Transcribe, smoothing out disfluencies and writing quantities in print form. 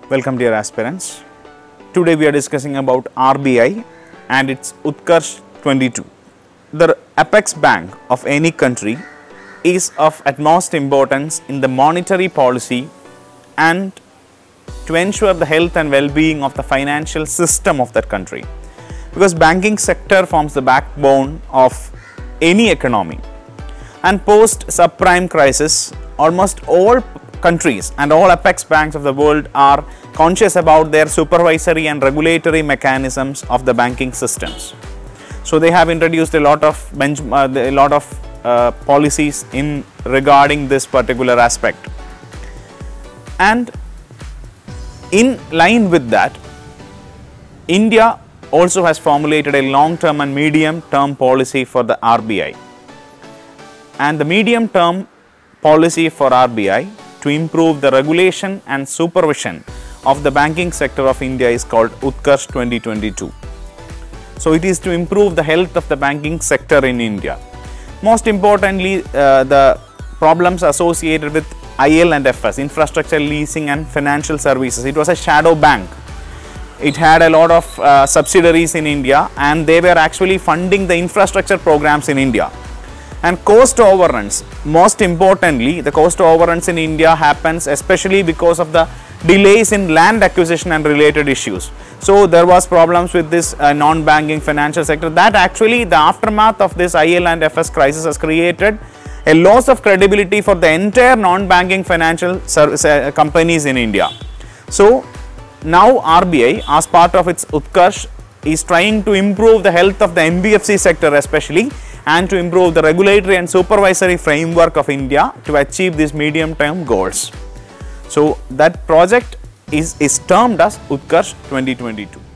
Welcome dear aspirants. Today we are discussing about RBI and its Utkarsh 22. The apex bank of any country is of utmost importance in the monetary policy and to ensure the health and well-being of the financial system of that country, because banking sector forms the backbone of any economy. And post subprime crisis, almost all countries and all apex banks of the world are conscious about their supervisory and regulatory mechanisms of the banking systems. So they have introduced a lot of policies in regarding this particular aspect. And in line with that, India also has formulated a long-term and medium-term policy for the RBI. And the medium-term policy for RBI to improve the regulation and supervision of the banking sector of India is called Utkarsh 2022. So it is to improve the health of the banking sector in India. Most importantly, the problems associated with IL&FS, infrastructure leasing and financial services. It was a shadow bank. It had a lot of subsidiaries in India, and they were actually funding the infrastructure programs in India. And cost overruns, most importantly, the cost overruns in India happens especially because of the delays in land acquisition and related issues. So there was problems with this non-banking financial sector. That actually, the aftermath of this IL&FS crisis has created a loss of credibility for the entire non-banking financial service companies in India. So now RBI, as part of its Utkarsh, is trying to improve the health of the NBFC sector especially, and to improve the regulatory and supervisory framework of India to achieve these medium-term goals. So that project is termed as Utkarsh 2022.